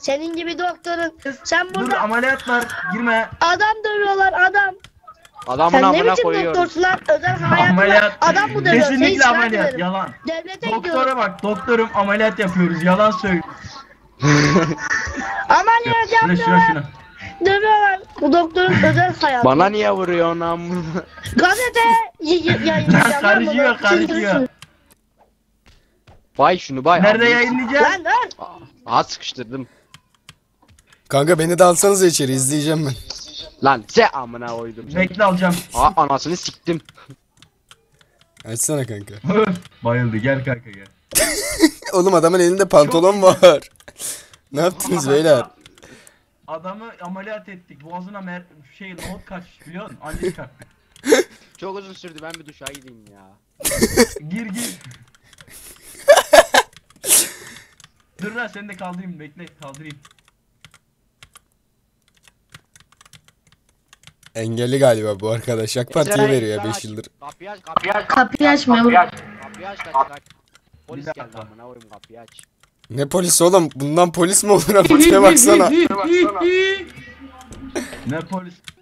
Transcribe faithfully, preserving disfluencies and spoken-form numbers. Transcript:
Senin gibi doktorun. Sen Dur burada ameliyat var girme. adam dövüyorlar adam. Adamın Sen ne amına biçim koyuyorum. doktorsun lan? Özel hayatında Ameliyat. adam mı dövüyor? Seni Kesinlikle şikayet ameliyat ederim. yalan. Devlete Doktora gidiyorum. bak doktorum ameliyat yapıyoruz yalan söyle. Ameliyat Şuna şuna yapıyorlar. şuna. Dövüyorlar. Bu doktorun özel hayatı. Bana niye vuruyorsun amına? Gazete y- y- yayınlayacağım. Karışıyor, lan bunu. karışıyor. Bay şunu bay. Nerede amına- yayınlayacağız? Lan dur. Aa sıkıştırdım. Kanka beni de alsanıza içeri izleyeceğim ben. Lan se amına koydum. Bekle alacağım. Aa anasını siktim. Açsana kanka. Öf, bayıldı gel kanka gel. Oğlum adamın elinde pantolon var. Ne yaptınız beyler? Adamı ameliyat ettik. Boğazına mer şey not kaçmış biliyor musun? Anca çıkarttık. Çok uzun sürdü, ben bir duşa gideyim ya. Gir gir. Dur lan seni de kaldırayım bekle kaldırayım. Engelli galiba bu arkadaş. AK Parti'ye veriyor beş yıldır. Kapıyı aç, kapıyı aç. Kapıyı açmıyor. Kapıyı aç, kaç kaç. Polis Bir geldi dakika. amına koyayım, kapıyı aç. Ne polis oğlum? Bundan polis mi olur? Tipe baksana. Ne polis?